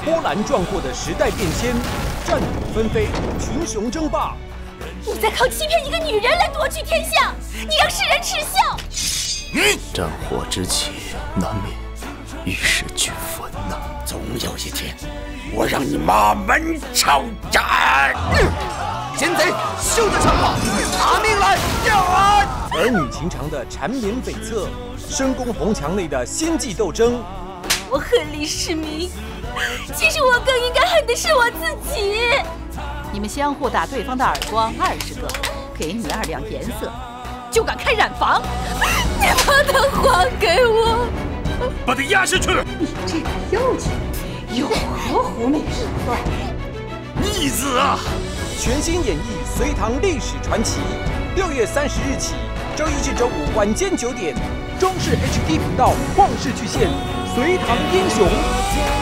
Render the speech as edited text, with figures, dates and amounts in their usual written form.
波澜壮阔的时代变迁，战火纷飞，群雄争霸。 你在靠欺骗一个女人来夺取天下，你让世人耻笑。 战火之起，难免玉石俱焚呐。 总有一天，我让你马门抄斩！ 奸贼，休得逞我！拿命来！呀！ 儿女情长的缠绵悱恻，深宫红墙内的心计斗争。 我恨李世民，其实我更应该恨的是我自己。 你们相互打对方的耳光20个，给你2两颜色，就敢开染房？ 你把它还给我！ 把他押下去！ 你这个妖精，有何狐媚手段？ 逆子啊！ 全新演绎隋唐历史传奇，6月30日起，周一至周五晚间9点，中视 HD 频道旷世巨献《隋唐英雄》。